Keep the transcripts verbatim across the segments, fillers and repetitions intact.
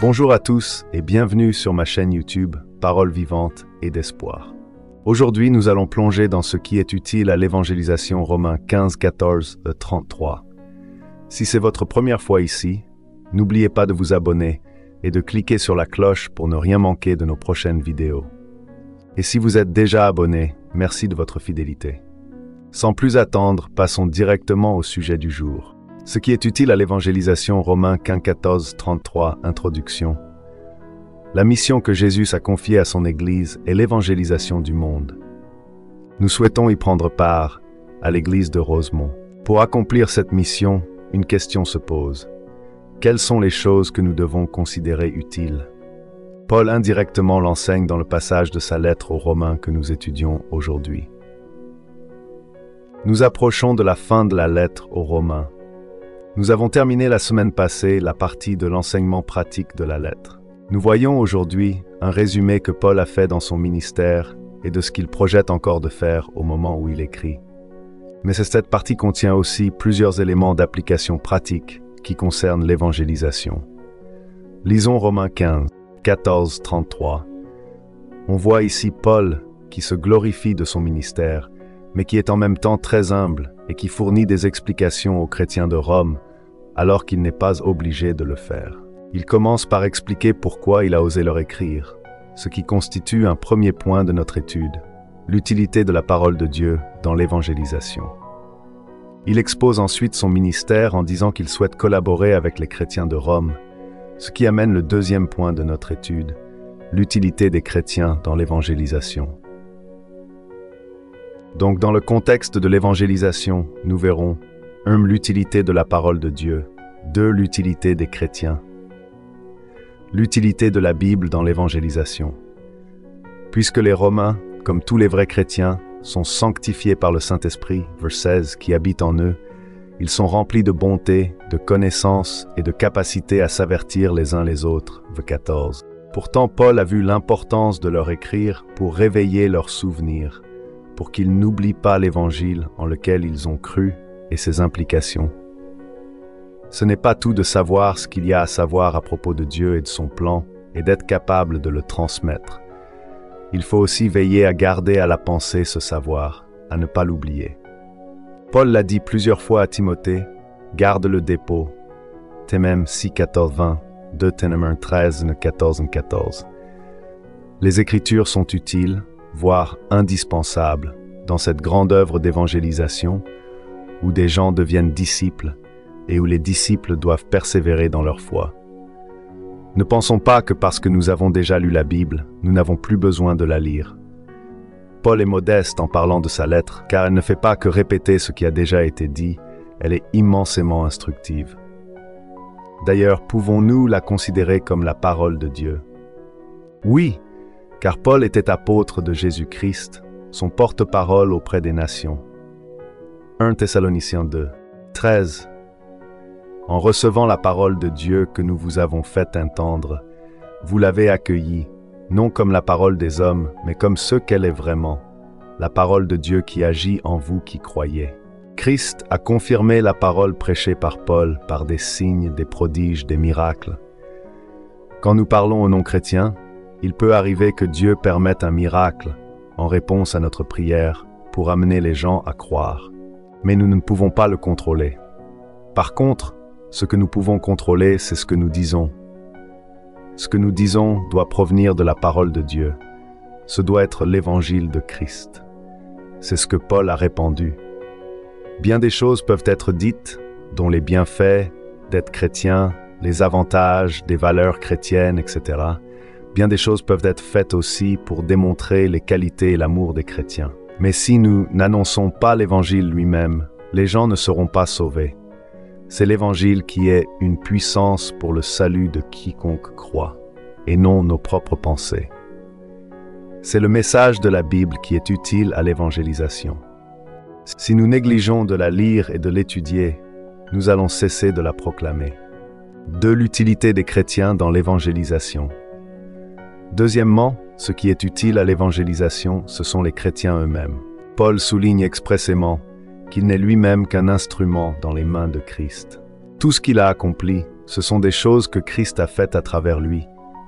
Bonjour à tous et bienvenue sur ma chaîne YouTube Paroles vivantes et d'espoir. Aujourd'hui, nous allons plonger dans ce qui est utile à l'évangélisation, Romains quinze, quatorze, trente-trois. Si c'est votre première fois ici, n'oubliez pas de vous abonner et de cliquer sur la cloche pour ne rien manquer de nos prochaines vidéos. Et si vous êtes déjà abonné, merci de votre fidélité. Sans plus attendre, passons directement au sujet du jour. Ce qui est utile à l'évangélisation, Romains quinze, quatorze, trente-trois, introduction. La mission que Jésus a confiée à son Église est l'évangélisation du monde. Nous souhaitons y prendre part à l'Église de Rosemont. Pour accomplir cette mission, une question se pose. Quelles sont les choses que nous devons considérer utiles? Paul indirectement l'enseigne dans le passage de sa lettre aux Romains que nous étudions aujourd'hui. Nous approchons de la fin de la lettre aux Romains. Nous avons terminé la semaine passée la partie de l'enseignement pratique de la lettre. Nous voyons aujourd'hui un résumé que Paul a fait dans son ministère et de ce qu'il projette encore de faire au moment où il écrit. Mais cette partie contient aussi plusieurs éléments d'application pratique qui concernent l'évangélisation. Lisons Romains quinze, quatorze, trente-trois. On voit ici Paul qui se glorifie de son ministère, mais qui est en même temps très humble et qui fournit des explications aux chrétiens de Rome, alors qu'il n'est pas obligé de le faire. Il commence par expliquer pourquoi il a osé leur écrire, ce qui constitue un premier point de notre étude, l'utilité de la parole de Dieu dans l'évangélisation. Il expose ensuite son ministère en disant qu'il souhaite collaborer avec les chrétiens de Rome, ce qui amène le deuxième point de notre étude, l'utilité des chrétiens dans l'évangélisation. Donc, dans le contexte de l'évangélisation, nous verrons un l'utilité de la parole de Dieu, deux l'utilité des chrétiens, l'utilité de la Bible dans l'évangélisation. Puisque les Romains, comme tous les vrais chrétiens, sont sanctifiés par le Saint-Esprit, verset seize, qui habite en eux, ils sont remplis de bonté, de connaissance et de capacité à s'avertir les uns les autres, verset quatorze. Pourtant, Paul a vu l'importance de leur écrire pour réveiller leurs souvenirs, pour qu'ils n'oublient pas l'Évangile en lequel ils ont cru et ses implications. Ce n'est pas tout de savoir ce qu'il y a à savoir à propos de Dieu et de son plan, et d'être capable de le transmettre. Il faut aussi veiller à garder à la pensée ce savoir, à ne pas l'oublier. Paul l'a dit plusieurs fois à Timothée, garde le dépôt. Témem six, quatorze, vingt, deux Ténémens treize, quatorze, quatorze. Les Écritures sont utiles, voire indispensable, dans cette grande œuvre d'évangélisation où des gens deviennent disciples et où les disciples doivent persévérer dans leur foi. Ne pensons pas que parce que nous avons déjà lu la Bible, nous n'avons plus besoin de la lire. Paul est modeste en parlant de sa lettre, car elle ne fait pas que répéter ce qui a déjà été dit, elle est immensément instructive. D'ailleurs, pouvons-nous la considérer comme la parole de Dieu? Oui, car Paul était apôtre de Jésus-Christ, son porte-parole auprès des nations. premier Thessaloniciens deux, treize. En recevant la parole de Dieu que nous vous avons fait entendre, vous l'avez accueillie, non comme la parole des hommes, mais comme ce qu'elle est vraiment, la parole de Dieu qui agit en vous qui croyez. Christ a confirmé la parole prêchée par Paul par des signes, des prodiges, des miracles. Quand nous parlons aux non-chrétiens, il peut arriver que Dieu permette un miracle en réponse à notre prière pour amener les gens à croire. Mais nous ne pouvons pas le contrôler. Par contre, ce que nous pouvons contrôler, c'est ce que nous disons. Ce que nous disons doit provenir de la parole de Dieu. Ce doit être l'évangile de Christ. C'est ce que Paul a répandu. Bien des choses peuvent être dites, dont les bienfaits d'être chrétien, les avantages des valeurs chrétiennes, et cetera. Bien des choses peuvent être faites aussi pour démontrer les qualités et l'amour des chrétiens. Mais si nous n'annonçons pas l'Évangile lui-même, les gens ne seront pas sauvés. C'est l'Évangile qui est une puissance pour le salut de quiconque croit, et non nos propres pensées. C'est le message de la Bible qui est utile à l'évangélisation. Si nous négligeons de la lire et de l'étudier, nous allons cesser de la proclamer. De l'utilité des chrétiens dans l'évangélisation. Deuxièmement, ce qui est utile à l'évangélisation, ce sont les chrétiens eux-mêmes. Paul souligne expressément qu'il n'est lui-même qu'un instrument dans les mains de Christ. Tout ce qu'il a accompli, Ce sont des choses que Christ a faites à travers lui.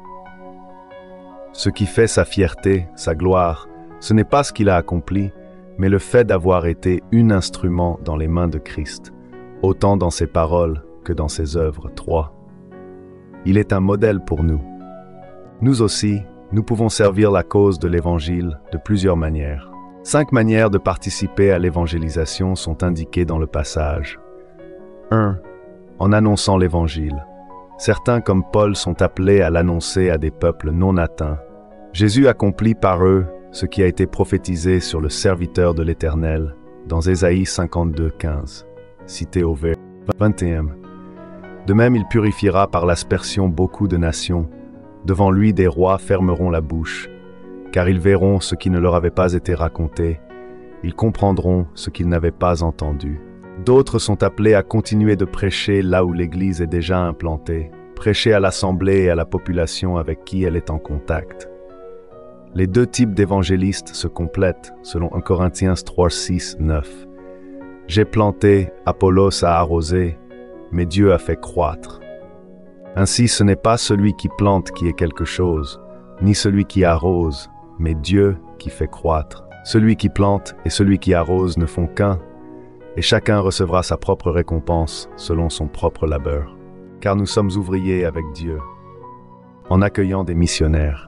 Ce qui fait sa fierté, sa gloire, ce n'est pas ce qu'il a accompli, mais le fait d'avoir été un instrument dans les mains de Christ, autant dans ses paroles que dans ses œuvres. trois. Il est un modèle pour nous. Nous aussi, nous pouvons servir la cause de l'Évangile de plusieurs manières. Cinq manières de participer à l'évangélisation sont indiquées dans le passage. un. En annonçant l'Évangile. Certains comme Paul sont appelés à l'annoncer à des peuples non atteints. Jésus accomplit par eux ce qui a été prophétisé sur le serviteur de l'Éternel dans Ésaïe cinquante-deux, quinze, cité au verset vingt et un. De même, il purifiera par l'aspersion beaucoup de nations. Devant lui, des rois fermeront la bouche, car ils verront ce qui ne leur avait pas été raconté. Ils comprendront ce qu'ils n'avaient pas entendu. D'autres sont appelés à continuer de prêcher là où l'Église est déjà implantée, prêcher à l'Assemblée et à la population avec qui elle est en contact. Les deux types d'évangélistes se complètent, selon un Corinthiens trois, six, neuf. J'ai planté, Apollos a arrosé, mais Dieu a fait croître. Ainsi, ce n'est pas celui qui plante qui est quelque chose, ni celui qui arrose, mais Dieu qui fait croître. Celui qui plante et celui qui arrose ne font qu'un, et chacun recevra sa propre récompense selon son propre labeur. Car nous sommes ouvriers avec Dieu, en accueillant des missionnaires.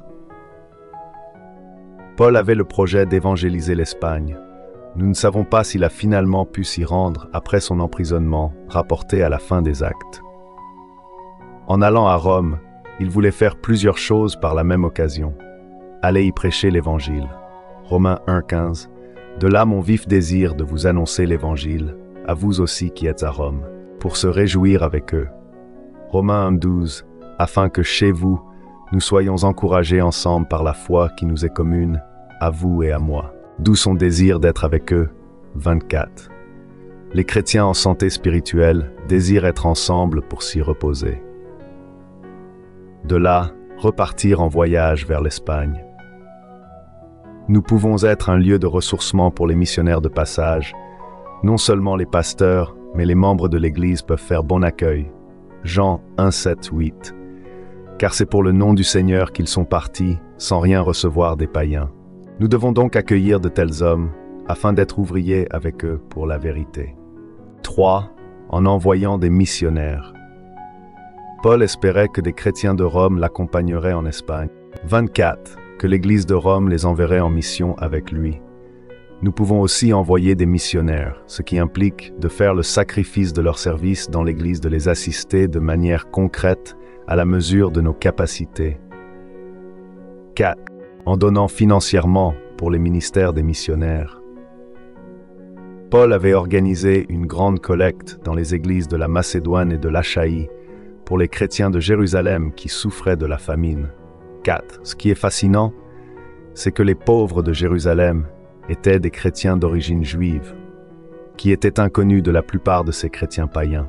Paul avait le projet d'évangéliser l'Espagne. Nous ne savons pas s'il a finalement pu s'y rendre après son emprisonnement, rapporté à la fin des Actes. En allant à Rome, il voulait faire plusieurs choses par la même occasion. Aller y prêcher l'Évangile. Romains un, quinze. De là mon vif désir de vous annoncer l'Évangile, à vous aussi qui êtes à Rome, pour se réjouir avec eux. Romains un, douze. Afin que chez vous, nous soyons encouragés ensemble par la foi qui nous est commune, à vous et à moi. D'où son désir d'être avec eux. vingt-quatre. Les chrétiens en santé spirituelle désirent être ensemble pour s'y reposer. De là, repartir en voyage vers l'Espagne. Nous pouvons être un lieu de ressourcement pour les missionnaires de passage. Non seulement les pasteurs, mais les membres de l'Église peuvent faire bon accueil. Jean un, sept, huit. Car c'est pour le nom du Seigneur qu'ils sont partis, sans rien recevoir des païens. Nous devons donc accueillir de tels hommes, afin d'être ouvriers avec eux pour la vérité. trois. En envoyant des missionnaires. Paul espérait que des chrétiens de Rome l'accompagneraient en Espagne. vingt-quatre. Que l'Église de Rome les enverrait en mission avec lui. Nous pouvons aussi envoyer des missionnaires, ce qui implique de faire le sacrifice de leur service dans l'Église, de les assister de manière concrète à la mesure de nos capacités. quatre. En donnant financièrement pour les ministères des missionnaires. Paul avait organisé une grande collecte dans les églises de la Macédoine et de l'Achaïe pour les chrétiens de Jérusalem qui souffraient de la famine. quatre. Ce qui est fascinant, c'est que les pauvres de Jérusalem étaient des chrétiens d'origine juive, qui étaient inconnus de la plupart de ces chrétiens païens.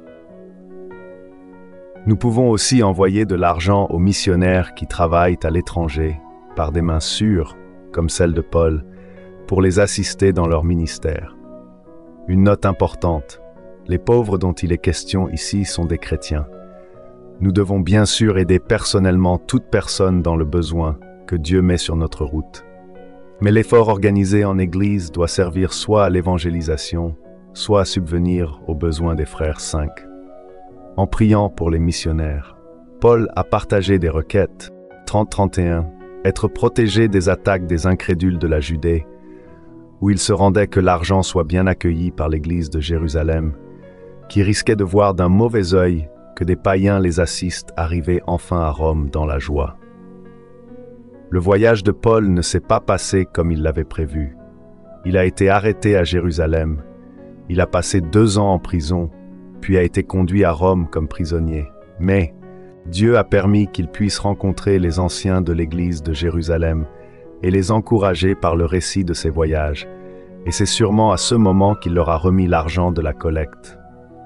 Nous pouvons aussi envoyer de l'argent aux missionnaires qui travaillent à l'étranger, par des mains sûres, comme celle de Paul, pour les assister dans leur ministère. Une note importante, les pauvres dont il est question ici sont des chrétiens. Nous devons bien sûr aider personnellement toute personne dans le besoin que Dieu met sur notre route. Mais l'effort organisé en Église doit servir soit à l'évangélisation, soit à subvenir aux besoins des frères. cinq. En priant pour les missionnaires. Paul a partagé des requêtes. trente trente et un. Être protégé des attaques des incrédules de la Judée, où il se rendait que l'argent soit bien accueilli par l'Église de Jérusalem, qui risquait de voir d'un mauvais œil que des païens les assistent arriver enfin à Rome dans la joie. Le voyage de Paul ne s'est pas passé comme il l'avait prévu. Il a été arrêté à Jérusalem. Il a passé deux ans en prison, puis a été conduit à Rome comme prisonnier. Mais Dieu a permis qu'il puisse rencontrer les anciens de l'Église de Jérusalem et les encourager par le récit de ses voyages. Et c'est sûrement à ce moment qu'il leur a remis l'argent de la collecte.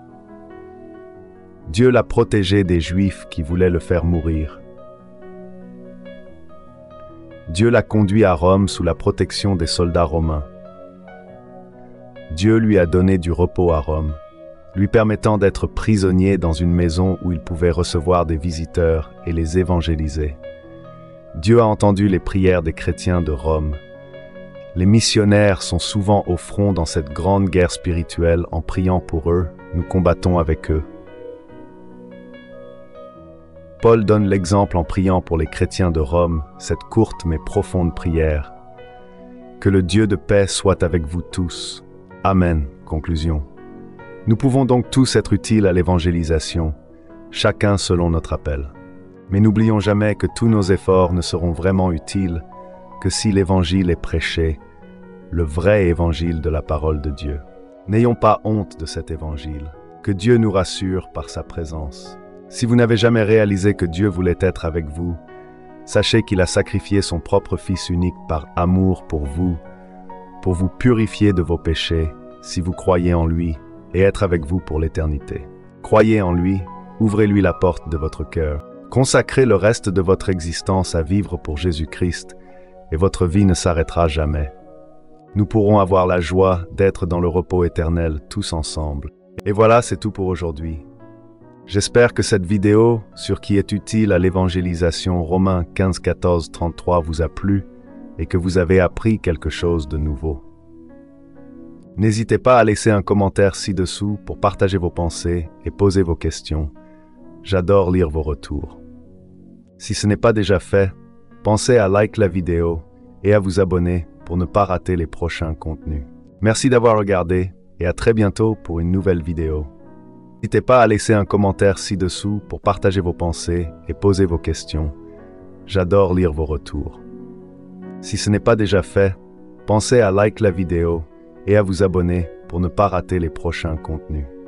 Dieu l'a protégé des Juifs qui voulaient le faire mourir. Dieu l'a conduit à Rome sous la protection des soldats romains. Dieu lui a donné du repos à Rome. lui permettant d'être prisonnier dans une maison où il pouvait recevoir des visiteurs et les évangéliser. Dieu a entendu les prières des chrétiens de Rome. Les missionnaires sont souvent au front dans cette grande guerre spirituelle. En priant pour eux, nous combattons avec eux. Paul donne l'exemple en priant pour les chrétiens de Rome, cette courte mais profonde prière. Que le Dieu de paix soit avec vous tous. Amen. Conclusion. Nous pouvons donc tous être utiles à l'évangélisation, chacun selon notre appel. Mais n'oublions jamais que tous nos efforts ne seront vraiment utiles que si l'évangile est prêché, le vrai évangile de la parole de Dieu. N'ayons pas honte de cet évangile, que Dieu nous rassure par sa présence. Si vous n'avez jamais réalisé que Dieu voulait être avec vous, sachez qu'il a sacrifié son propre Fils unique par amour pour vous, pour vous purifier de vos péchés, si vous croyez en lui, et être avec vous pour l'éternité. Croyez en lui, ouvrez-lui la porte de votre cœur. Consacrez le reste de votre existence à vivre pour Jésus-Christ, et votre vie ne s'arrêtera jamais. Nous pourrons avoir la joie d'être dans le repos éternel tous ensemble. Et voilà, c'est tout pour aujourd'hui. J'espère que cette vidéo sur qui est utile à l'évangélisation Romains quinze, quatorze, trente-trois vous a plu et que vous avez appris quelque chose de nouveau. N'hésitez pas à laisser un commentaire ci-dessous pour partager vos pensées et poser vos questions. J'adore lire vos retours. Si ce n'est pas déjà fait, pensez à liker la vidéo et à vous abonner pour ne pas rater les prochains contenus. Merci d'avoir regardé et à très bientôt pour une nouvelle vidéo. N'hésitez pas à laisser un commentaire ci-dessous pour partager vos pensées et poser vos questions. J'adore lire vos retours. Si ce n'est pas déjà fait, pensez à liker la vidéo et à vous abonner pour ne pas rater les prochains contenus.